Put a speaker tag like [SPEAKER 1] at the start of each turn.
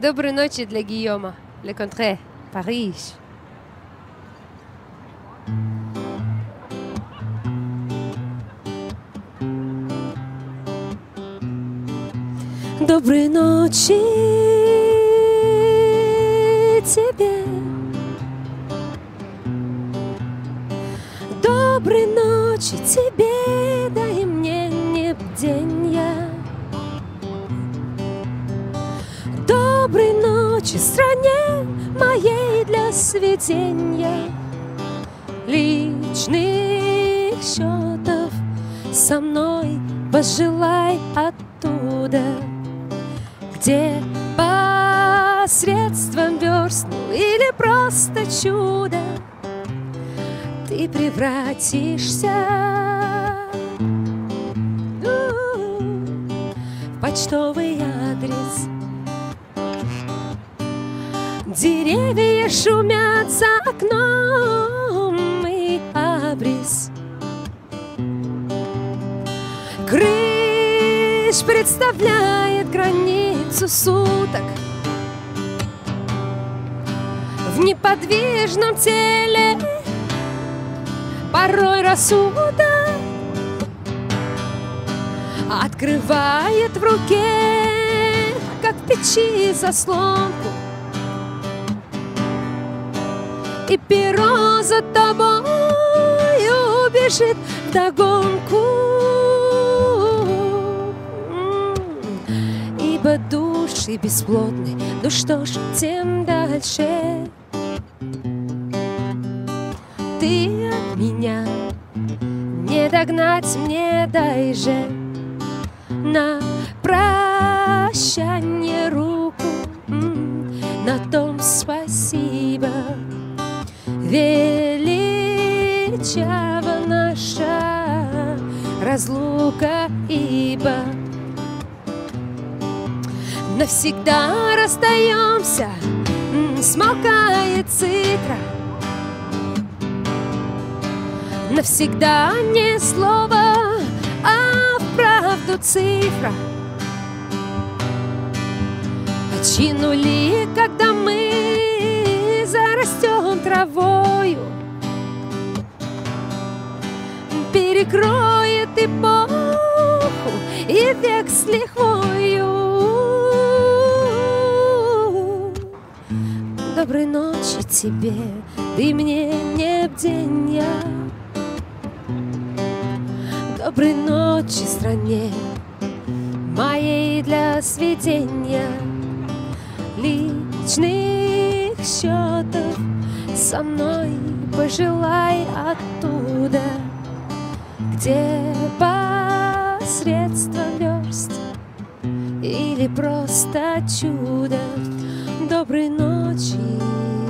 [SPEAKER 1] Доброй ночи для Гийома. Le Contré, Париж. Доброй ночи тебе. Доброй ночи тебе, дай мне небденья. Доброй ночи стране моей для сведения личных счетов. Со мной пожелай оттуда, где посредством верст или просто чудо ты превратишься в почтовый адрес. Деревья шумят за окном и абрис. Крыш представляет границу суток. В неподвижном теле порой рассудок открывает в руке, как в печи, заслонку. И перо за тобою бежит вдогонку. Ибо души бесплотны, ну что ж, тем дальше. Ты от меня не догнать мне, дай же на прощание руку. На том спасибо. Величава наша разлука, ибо навсегда расстаемся, смолкает цифра. Навсегда не слово, а вправду цифра. Чьи нули, когда мы зарастем травою, перекроет эпоху и век с лихвою. Доброй ночи тебе, ты мне небденья. Доброй ночи стране моей для сведения личных счетов. Со мной пожелай оттуда, где посредством верст или просто чудо. Доброй ночи.